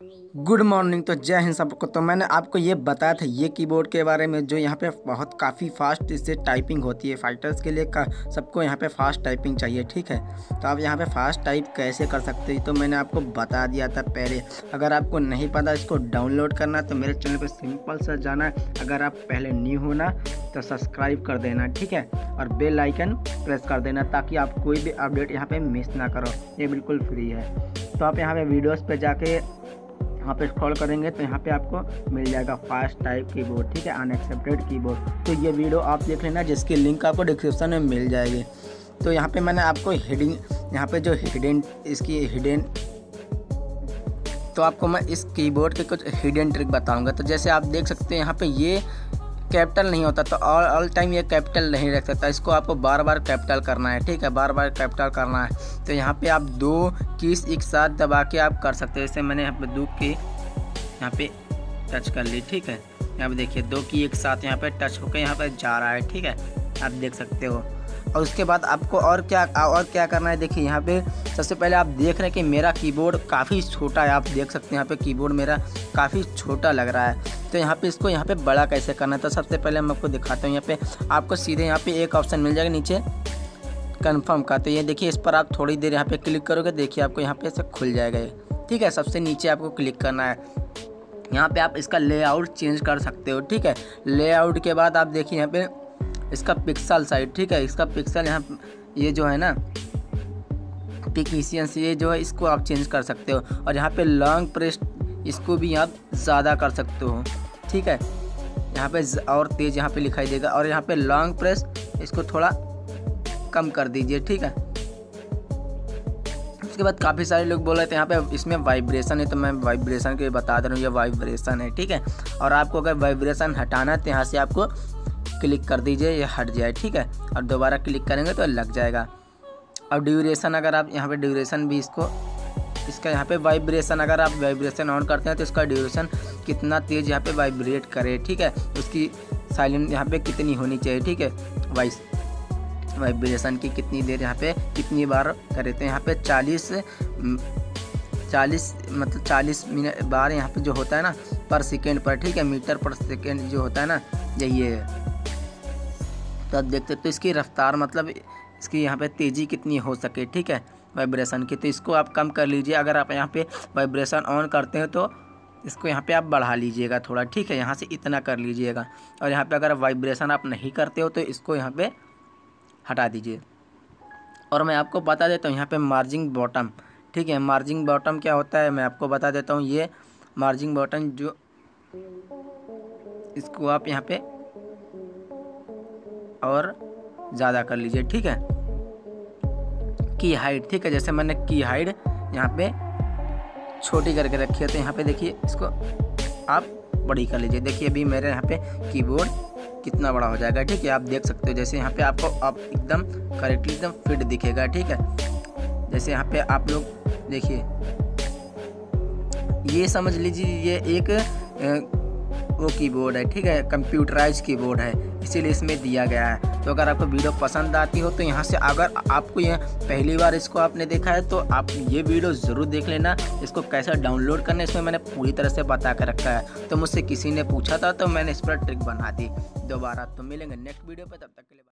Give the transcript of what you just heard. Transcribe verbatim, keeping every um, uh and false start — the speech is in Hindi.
Good morning. तो जय हिंद सबको। तो मैंने आपको ये बताया था ये कीबोर्ड के बारे में, जो यहाँ पे बहुत काफ़ी फास्ट इससे टाइपिंग होती है। फाइटर्स के लिए का सबको यहाँ पे फास्ट टाइपिंग चाहिए, ठीक है। तो आप यहाँ पे फास्ट टाइप कैसे कर सकते हैं तो मैंने आपको बता दिया था पहले। अगर आपको नहीं पता इसको डाउनलोड करना तो मेरे चैनल पर सिंपल सा जाना है। अगर आप पहले न्यू होना तो सब्सक्राइब कर देना, ठीक है, और बेल आइकन प्रेस कर देना ताकि आप कोई भी अपडेट यहाँ पे मिस ना करो। ये बिल्कुल फ्री है। तो आप यहाँ पे वीडियोस पे जाके यहाँ पे स्क्रॉल करेंगे तो यहाँ पे आपको मिल जाएगा फास्ट टाइप कीबोर्ड, ठीक है, अनएक्सेप्टेड कीबोर्ड। तो ये वीडियो आप देख लेना, जिसकी लिंक आपको डिस्क्रिप्शन में मिल जाएगी। तो यहाँ पे मैंने आपको हिडिंग यहाँ पे जो हिडन इसकी हिडन तो आपको मैं इस कीबोर्ड के कुछ हिडन ट्रिक बताऊंगा। तो जैसे आप देख सकते हैं यहाँ पे ये कैपिटल नहीं होता, तो ऑल ऑल टाइम ये कैपिटल नहीं रख सकता। इसको आपको बार बार कैपिटल करना है, ठीक है, बार बार कैपिटल करना है। तो यहाँ पे आप दो कीज एक साथ दबा के आप कर सकते हो। जैसे मैंने यहाँ पे दो की यहाँ पे टच कर ली, ठीक है। यहाँ पे देखिए दो की एक साथ यहाँ पे टच होकर यहाँ पे जा रहा है, ठीक है, आप देख सकते हो। और उसके बाद आपको और क्या और क्या करना है, देखिए यहाँ पे सबसे पहले आप देख रहे हैं कि मेरा कीबोर्ड काफ़ी छोटा है। आप देख सकते हैं यहाँ पे कीबोर्ड मेरा काफ़ी छोटा लग रहा है। तो यहाँ पे इसको यहाँ पे बड़ा कैसे करना है तो सबसे पहले मैं आपको दिखाता हूँ। यहाँ पे आपको सीधे यहाँ पे एक ऑप्शन मिल जाएगा नीचे कन्फर्म का। तो ये देखिए इस पर आप थोड़ी देर यहाँ पे क्लिक करोगे, देखिए आपको यहाँ पे ऐसे खुल जाएगा ये, ठीक है। सबसे नीचे आपको क्लिक करना है। यहाँ पे आप इसका लेआउट चेंज कर सकते हो, ठीक है। लेआउट के बाद आप देखिए यहाँ पे इसका पिक्सल साइज, ठीक है, इसका पिक्सल यहाँ ये जो है ना टिक्निशियंस ये जो है इसको आप चेंज कर सकते हो। और यहाँ पे लॉन्ग प्रेस इसको भी आप ज़्यादा कर सकते हो, ठीक है। यहाँ पे और तेज़ यहाँ पे लिखाई देगा। और यहाँ पे लॉन्ग प्रेस इसको थोड़ा कम कर दीजिए, ठीक है। उसके बाद काफ़ी सारे लोग बोल रहे थे यहाँ पे इसमें वाइब्रेशन है, तो मैं वाइब्रेशन के बता दे रहा हूँ, ये वाइब्रेशन है, ठीक है। और आपको अगर वाइब्रेशन हटाना है तो यहाँ से आपको क्लिक कर दीजिए, ये हट जाए, ठीक है। और दोबारा क्लिक करेंगे तो लग जाएगा। और ड्यूरेशन अगर आप यहाँ पे ड्यूरेशन भी इसको इसका यहाँ पे वाइब्रेशन अगर आप वाइब्रेशन ऑन करते हैं तो इसका ड्यूरेशन कितना तेज़ यहाँ पे वाइब्रेट करे, ठीक है। उसकी साइलेंट यहाँ पे कितनी होनी चाहिए, ठीक है, वाइस वाइब्रेशन की कितनी देर यहाँ पे कितनी बार करे। तो यहाँ पे चालीस चालीस मतलब चालीस मिनट बार यहाँ पे जो होता है ना पर सेकेंड पर, ठीक है, मीटर पर सेकेंड जो होता है ना यही है। तो आप देखते तो इसकी रफ्तार मतलब इसकी यहाँ पे तेज़ी कितनी हो सके, ठीक है, वाइब्रेशन की। तो इसको आप कम कर लीजिए। अगर आप यहाँ पे वाइब्रेशन ऑन करते हैं तो इसको यहाँ पे आप बढ़ा लीजिएगा थोड़ा, ठीक है, यहाँ से इतना कर लीजिएगा। और यहाँ पे अगर वाइब्रेशन आप नहीं करते हो तो इसको यहाँ पे हटा दीजिए। और मैं आपको बता देता हूँ यहाँ पे मार्जिंग बॉटम, ठीक है, मार्जिंग बॉटम क्या होता है मैं आपको बता देता हूँ। ये मार्जिंग बॉटम जो इसको आप यहाँ पे और ज़्यादा कर लीजिए, ठीक है। की हाइट, ठीक है, जैसे मैंने की हाइट यहाँ पे छोटी करके रखी है तो यहाँ पे देखिए इसको आप बड़ी कर लीजिए। देखिए अभी मेरे यहाँ पे कीबोर्ड कितना बड़ा हो जाएगा, ठीक है, आप देख सकते हो। जैसे यहाँ पे आपको आप एकदम करेक्टली एकदम फिट दिखेगा, ठीक है। जैसे यहाँ पे आप लोग देखिए ये समझ लीजिए ये एक वो कीबोर्ड है, ठीक है, कंप्यूटराइज कीबोर्ड है, इसीलिए इसमें दिया गया है। तो अगर आपको वीडियो पसंद आती हो तो यहाँ से अगर आपको ये पहली बार इसको आपने देखा है तो आप ये वीडियो ज़रूर देख लेना। इसको कैसे डाउनलोड करना है इसमें मैंने पूरी तरह से बता कर रखा है। तो मुझसे किसी ने पूछा था तो मैंने इस पर ट्रिक बना दी दोबारा। तो मिलेंगे नेक्स्ट वीडियो पे, तब तक के लिए।